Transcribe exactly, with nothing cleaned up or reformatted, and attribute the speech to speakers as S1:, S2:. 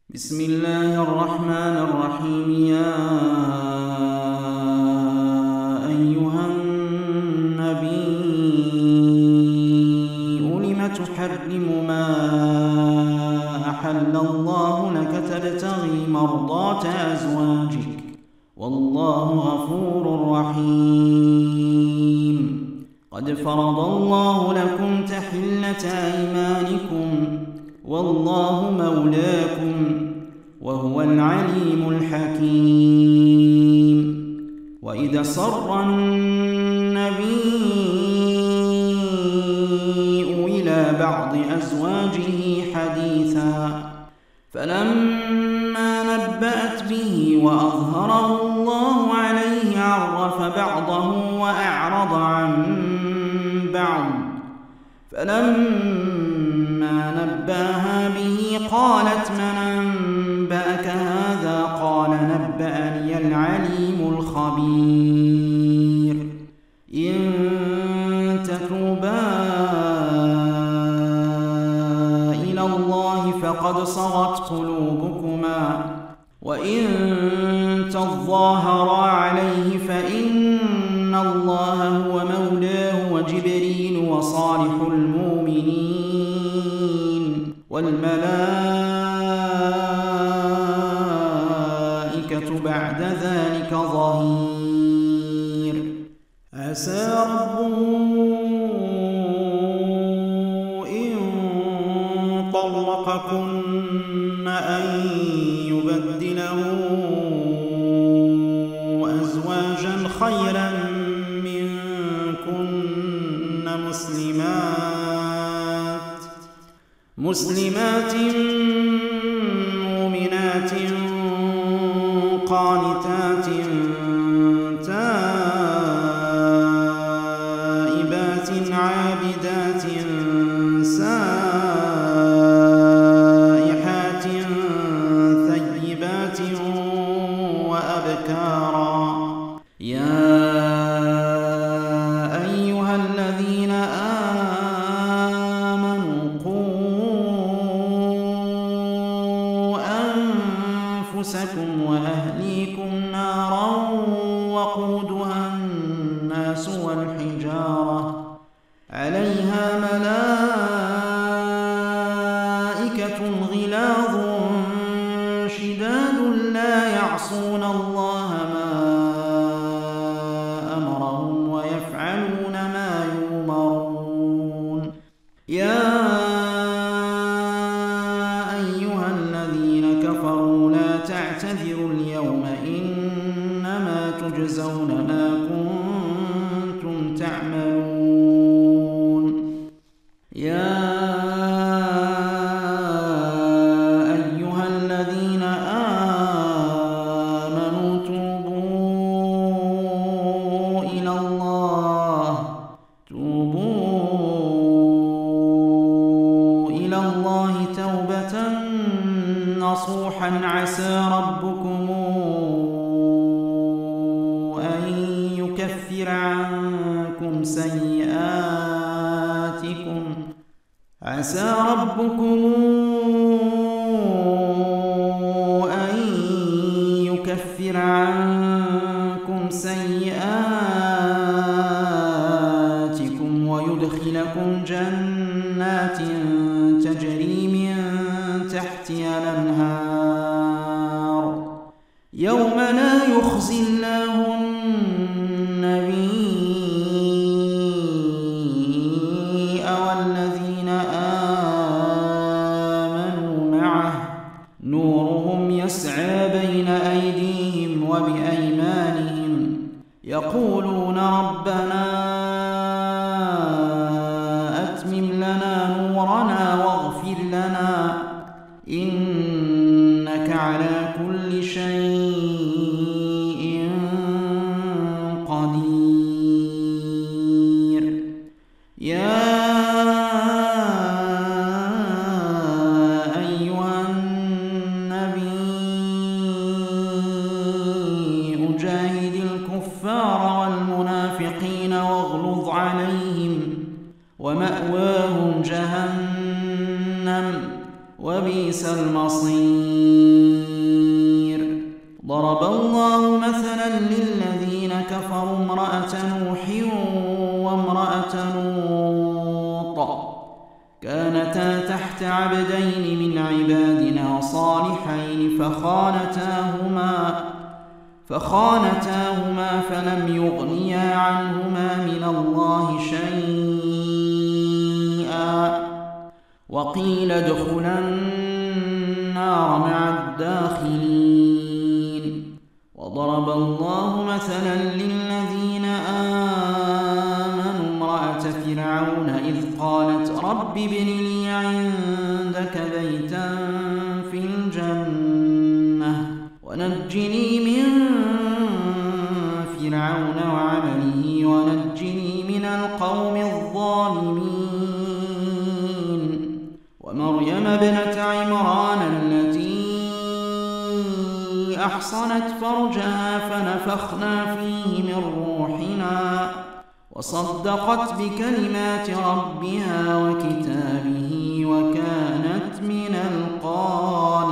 S1: بسم الله الرحمن الرحيم. يا أيها النبي لم تحرم ما أحل الله لك تبتغي مرضات أزواجك والله غفور رحيم. قد فرض الله لكم تحلة أيمانكم والله مولاكم وهو العليم الحكيم. وإذا صر النبي إلى بعض أزواجه حديثا فلما نبأت به وأظهره الله عليه عرف بعضه وأعرض عن بعض، فلما نبأها به قالت من أنبأك هذا؟ قال نبأني العليم الخبير. إن تتوبا إلى الله فقد صغت قلوبكما وإن تظاهرا عليه فإن الله هو مولاه وجبريل وصالح المؤمنين والملائكة بعد ذلك ظهير. عسى ربه إن طلقكن أن يبدله أزواجا خيرا منكن مسلمات مسلمات مؤمنات قانتات تائبات عابدات سائحات ثيبات وأبكارا. يا أيها الذين آمنوا قوا أنفسكم وأهليكم نارا وقودها الناس والحجارة عليها ملائكة غلاظ شداد لا يعصون الله ما أمرهم ويفعلون ما يؤمرون. يا أيها الذين كفروا لا تعتذروا اليوم إنما تجزون ما كنتم تعملون. يا أيها الذين آمنوا توبوا إلى الله توبوا إلى الله توبة نصوحا عسى ربكم أن يكفر عنكم سيئاتكم عسى ربكم أن يكفر عنكم سيئاتكم ويدخلكم جنات تجري من تحتها الأنهار يوم لا يخزي الله النبي والذين آمنوا معه نورهم يسعى بين أيديهم وبأيمانهم يقولون ربنا أتمم لنا نورنا واغفر لنا إنك على كل شيء قدير. يا أيها النبي جاهد الكفار والمنافقين واغلظ عليهم ومأواهم جهنم وبئس المصير. ضرب الله مثلا للذين كفروا امرأة نوح وامرأة لوط كانتا تحت عبدين من عبادنا صالحين فخانتاهما فخانتاهما فلم يغنيا عنهما من الله شيئا وقيل ادخلا النار مع الداخلين. وضرب الله مثلا للذين آمنوا امرأة فرعون إذ قالت رب ابن لي عندك بيتا في الجنة ونجني من فرعون وعمله ونجني من القوم الظالمين. ومريم ابنة عمران التي أحصنت فرجها فنفخنا فيه من روحنا وصدقت بكلمات ربها وكتابه وكانت من القانتين.